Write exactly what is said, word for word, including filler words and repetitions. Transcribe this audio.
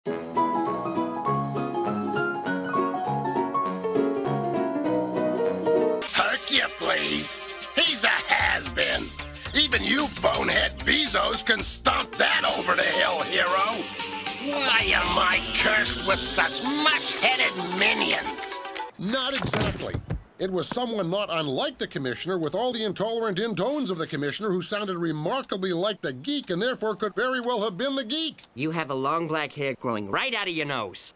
Hercules! He's a has-been. Even you bonehead Bezos can stomp that over the hill, hero. Why am I cursed with such mush-headed minions? Not exactly. It was someone not unlike the Commissioner with all the intolerant intones of the Commissioner who sounded remarkably like the geek and therefore could very well have been the geek. You have a long black hair growing right out of your nose.